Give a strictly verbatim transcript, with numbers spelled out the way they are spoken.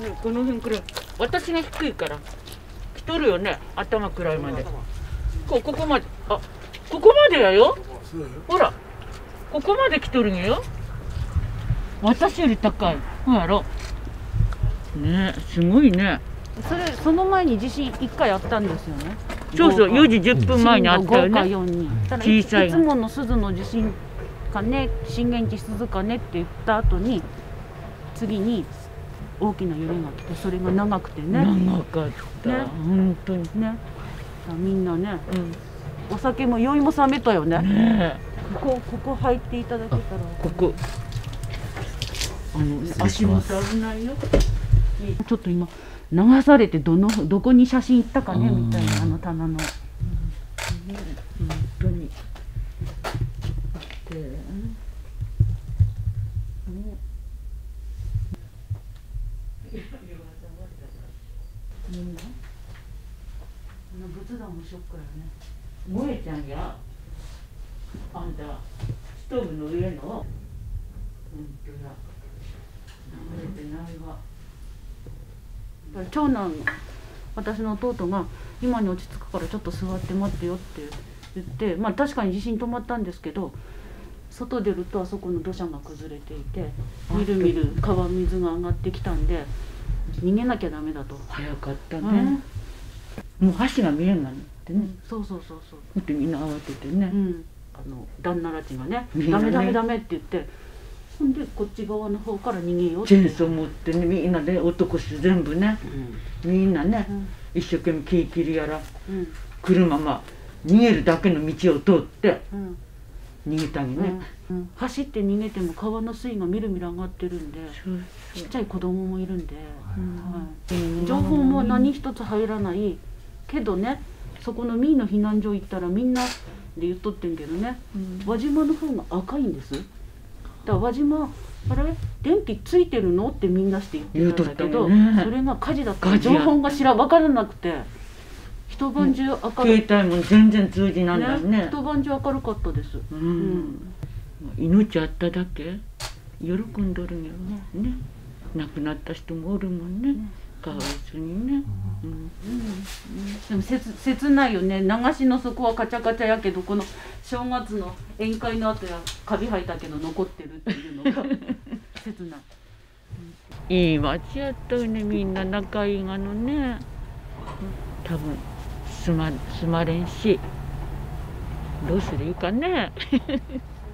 この辺くらい。私が低いから来とるよね、頭くらいまで。こここまで、あ、ここまでやよ。ほら、ここまで来とるんよ。私より高い。ほやろ。ね、すごいね。 それその前に地震一回あったんですよね。 そうそう、よじじゅっぷんまえにあったよね。 小さい。いつもの鈴の地震かね、震源地鈴かねって言った後に、次に大きな揺れが来て、それが長くてね。 長かった。ね、本当にね。みんなね、うん、お酒も酔いも冷めたよね。ね、ここここ入っていただけたら。 ここ。あの足元危ないよ。 ちょっと今流されてどのどこに写真行ったかねみたいな、あの棚の。うん、本当に。で、ね。みんな。あの仏壇もショックやね。萌えちゃんや。あんたストーブの上の。本当だ。流れてないわ。 長男、私の弟が今に落ち着くからちょっと座って待ってよって言って、まあ確かに地震止まったんですけど、外出るとあそこの土砂が崩れていて、みるみる川水が上がってきたんで逃げなきゃダメだと。 早かったね。もう橋が見えんがってね。 そうそうそうそう。 だってみんな慌ててね。 あの旦那たちがね、ダメダメダメって言って。ほんでこっち側の方から逃げようって。 チェーンソー持ってね、みんなで男衆全部ね、うん、みんなね、うん、一生懸命木切りやら、うん、車ま逃げるだけの道を通って、うん、逃げたりね、 うんうん、走って逃げても川の水位がみるみる上がってるんで、ちっちゃい子供もいるんで、うんはい、情報も何一つ入らないけどね、そこのミーの避難所行ったらみんなで言っとってんけどね、うん、輪島の方が赤いんです。だから輪島あれ電気ついてるのってみんなして言ってたんだけど、ね、それが火事だった情報が知ら分からなくて一晩中明るい、 携帯も全然通じなんだね。 一晩中明るかったです。うん、うん、 命あっただけ喜んどるんよね。ね、亡くなった人もおるもんね。ね、かわいそうにね。うんうんうん、 でも切切ないよね。流しの底はカチャカチャやけど、この正月の宴会の後やカビ生えたけど残ってるっていうのが切ない。 いい町やったよね、みんな仲いいがのね。多分すますまれんし、どうするかね。